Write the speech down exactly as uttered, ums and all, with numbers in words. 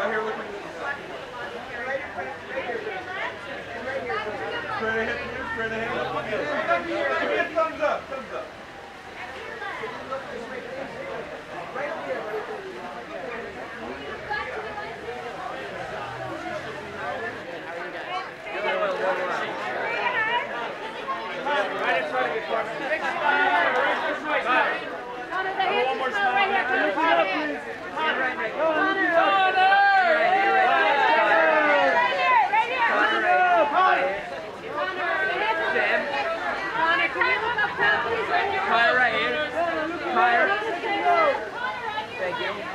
Right here, look at this. Straight ahead to you, straight ahead. Give me a thumbs up, thumbs up. Right in front of you, Carmen. Big smile. One more smile. Right here. Connor, please. Connor, right here. Connor. Connor. Right here. Right here. Right here. Connor. Connor. Sam. Connor, can you look up, please? Right here. Connor, right here. Connor. Thank you.